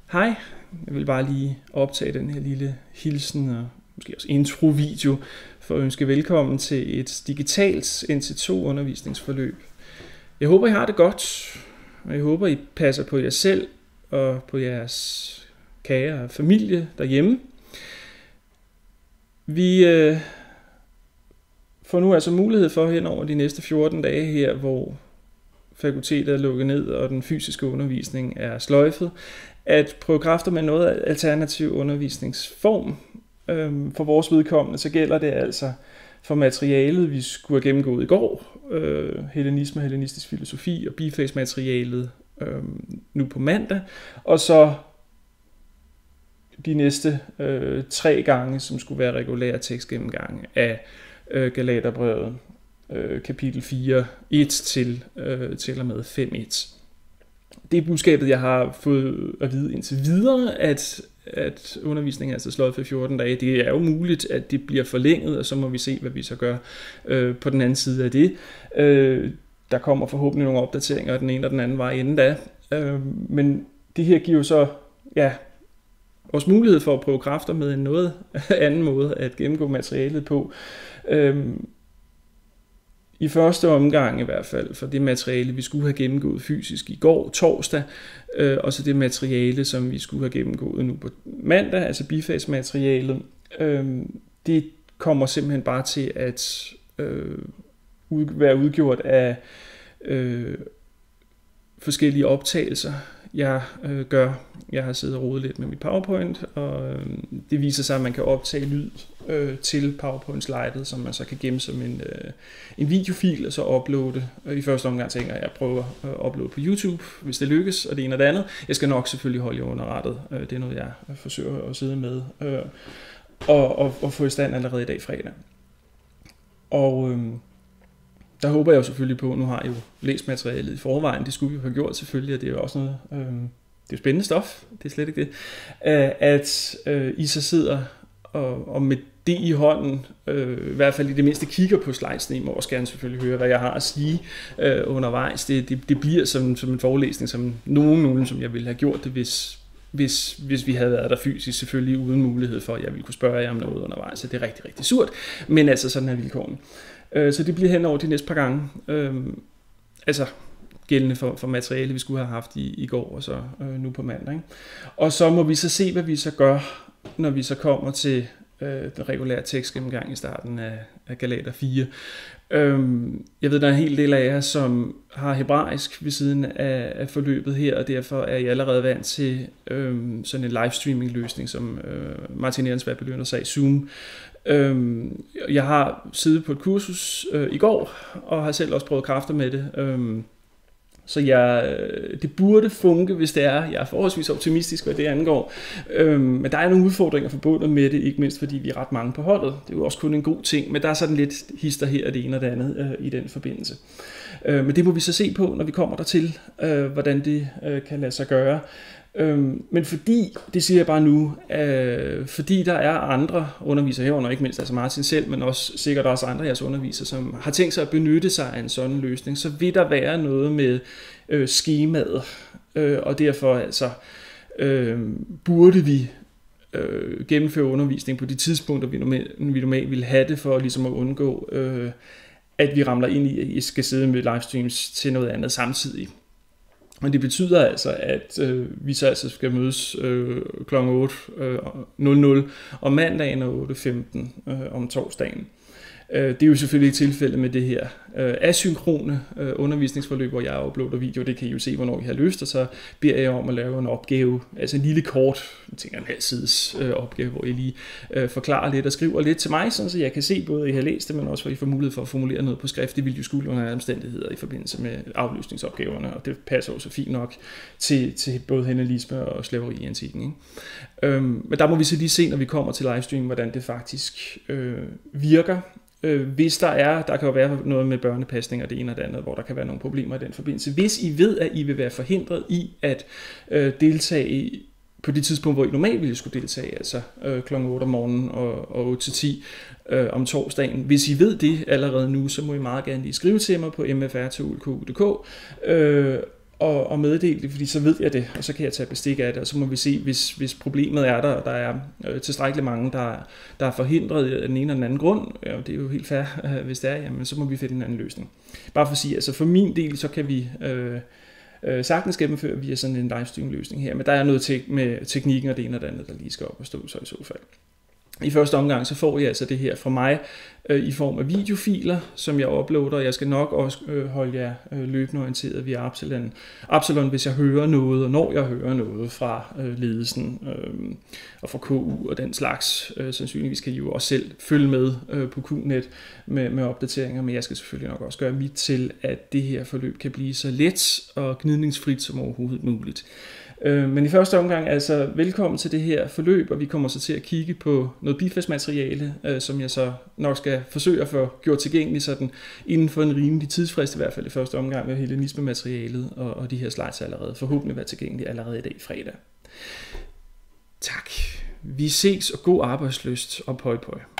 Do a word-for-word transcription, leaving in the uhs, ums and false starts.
Hej, jeg vil bare lige optage den her lille hilsen og måske også intro-video for at ønske velkommen til et digitalt N T to undervisningsforløb. Jeg håber, I har det godt, og jeg håber, I passer på jer selv og på jeres kære familie derhjemme. Vi øh, får nu altså mulighed for hen over de næste fjorten dage her, hvor fakultetet er lukket ned og den fysiske undervisning er sløjfet, at prøve kræfter med noget alternativ undervisningsform. Øhm, for vores vedkommende, så gælder det altså for materialet, vi skulle have gennemgået i går, øh, hellenisme, hellenistisk filosofi og bifagsmaterialet øh, nu på mandag, og så de næste øh, tre gange, som skulle være regulære tekstgennemgange af øh, Galaterbrevet, øh, kapitel fire, et til, øh, til og med fem et. Det er budskabet, jeg har fået at vide indtil videre, at, at undervisningen er altså slået for fjorten dage. Det er jo muligt, at det bliver forlænget, og så må vi se, hvad vi så gør øh, på den anden side af det. Øh, der kommer forhåbentlig nogle opdateringer, den ene og den anden vej inden da. Øh, men det her giver jo så ja, også mulighed for at prøve kræfter med en noget anden måde at gennemgå materialet på. Øh, I første omgang i hvert fald, for det materiale, vi skulle have gennemgået fysisk i går, torsdag, øh, og så det materiale, som vi skulle have gennemgået nu på mandag, altså bifagsmaterialet, øh, det kommer simpelthen bare til at øh, ud, være udgjort af øh, forskellige optagelser, jeg øh, gør. Jeg har siddet og rodet lidt med mit PowerPoint, og øh, det viser sig, at man kan optage lyd øh, til PowerPoint-slidet, som man så kan gemme som en, øh, en videofil, og så uploade. I første omgang tænker jeg, at jeg prøver at uploade på YouTube, hvis det lykkes, og det ene og det andet. Jeg skal nok selvfølgelig holde jer underrettet. Det er noget, jeg forsøger at sidde med øh, og, og, og få i stand allerede i dag fredag. Og øh, der håber jeg jo selvfølgelig på, nu har jeg jo læst materialet i forvejen, det skulle vi jo have gjort selvfølgelig, og det er jo også noget, øh, det er jo spændende stof, det er slet ikke det, øh, at øh, I så sidder og, og med det i hånden, øh, i hvert fald i det mindste kigger på slidesene, I må også gerne selvfølgelig høre, hvad jeg har at sige øh, undervejs. Det, det, det bliver som, som en forelæsning, som nogen, nogen, som jeg ville have gjort det, hvis, hvis, hvis vi havde været der fysisk, selvfølgelig uden mulighed for, at jeg ville kunne spørge jer om noget undervejs, så det er rigtig, rigtig surt, men altså sådan er vilkårene. Så det bliver hen over de næste par gange, øhm, altså gældende for, for materiale, vi skulle have haft i, i går og så øh, nu på mandag. Ikke? Og så må vi så se, hvad vi så gør, når vi så kommer til øh, den regulære tekstgennemgang i starten af, af Galater fire. Øhm, jeg ved, der er en hel del af jer, som har hebraisk ved siden af, af forløbet her, og derfor er I allerede vant til øh, sådan en livestreaming løsning, som øh, Martin Ehrensværd belønner sig i Zoom. Øhm, jeg har siddet på et kursus øh, i går, og har selv også prøvet kræfter med det. Øhm, så jeg, det burde funke, hvis det er. Jeg er forholdsvis optimistisk, hvad det angår. Øhm, men der er nogle udfordringer forbundet med det, ikke mindst fordi vi er ret mange på holdet. Det er jo også kun en god ting, men der er sådan lidt hister her og det ene og det andet øh, i den forbindelse. Øh, men det må vi så se på, når vi kommer dertil, øh, hvordan det øh, kan lade sig gøre. Øhm, men fordi, det siger jeg bare nu, øh, fordi der er andre undervisere herunder, ikke mindst altså Martin selv, men også sikkert også andre af jeres undervisere, som har tænkt sig at benytte sig af en sådan løsning, så vil der være noget med øh, skemaet, øh, og derfor altså øh, burde vi øh, gennemføre undervisning på de tidspunkter, vi normalt, vi normalt ville have det, for ligesom at undgå, øh, at vi ramler ind i, at I skal sidde med livestreams til noget andet samtidig. Men det betyder altså, at øh, vi så altså skal mødes øh, klokken otte nul nul om mandagen og otte femten øh, om torsdagen. Øh, det er jo selvfølgelig ikke tilfældet med det her øh, asynkrone øh, undervisningsforløb, hvor jeg uploader video. Det kan I jo se, hvornår I har lyst, og så beder jeg om at lave en opgave, altså en lille kort, jeg tænker en halv sides øh, opgave, hvor I lige øh, forklarer lidt og skriver lidt til mig, sådan, så jeg kan se både, at I har læst det, men også, hvor I får mulighed for at formulere noget på skrift. Det vil jo skulle under omstændigheder i forbindelse med afløsningsopgaverne, og det passer jo så fint nok til, til både hellenisme og slaveri i antikken. Ikke? Øhm, men der må vi så lige se, når vi kommer til livestream, hvordan det faktisk øh, virker. Hvis der er, der kan jo være noget med børnepasning og det ene og det andet, hvor der kan være nogle problemer i den forbindelse. Hvis I ved, at I vil være forhindret i at øh, deltage på det tidspunkt, hvor I normalt ville skulle deltage, altså øh, klokken otte om morgenen og, og otte til ti øh, om torsdagen. Hvis I ved det allerede nu, så må I meget gerne lige skrive til mig på m f r til u l k punktum d k øh, og, og meddele det, fordi så ved jeg det, og så kan jeg tage bestik af det, og så må vi se, hvis, hvis problemet er der, og der er øh, tilstrækkeligt mange, der, der er forhindret af den ene eller den anden grund, ja, det er jo helt fair, øh, hvis det er, jamen, så må vi finde en anden løsning. Bare for at sige, altså for min del, så kan vi øh, øh, sagtens gennemføre via sådan en livestream løsning her, men der er noget tek- med teknikken og det ene og det andet, der lige skal op og stå, så i så fald. I første omgang så får I altså det her fra mig øh, i form af videofiler, som jeg uploader. Jeg skal nok også øh, holde jer øh, løbende orienteret via Absalon. Absalon, hvis jeg hører noget, og når jeg hører noget fra øh, ledelsen øh, og fra K U og den slags. Øh, sandsynligvis kan I jo også selv følge med øh, på Q net med, med opdateringer, men jeg skal selvfølgelig nok også gøre mit til, at det her forløb kan blive så let og gnidningsfrit som overhovedet muligt. Men i første omgang, altså velkommen til det her forløb, og vi kommer så til at kigge på noget bifastmateriale, som jeg så nok skal forsøge at få gjort tilgængeligt sådan inden for en rimelig tidsfrist, i hvert fald i første omgang med hellenisme-materialet, og, og de her slides allerede forhåbentlig være tilgængelige allerede i dag fredag. Tak. Vi ses, og god arbejdslyst, og pøj pøj.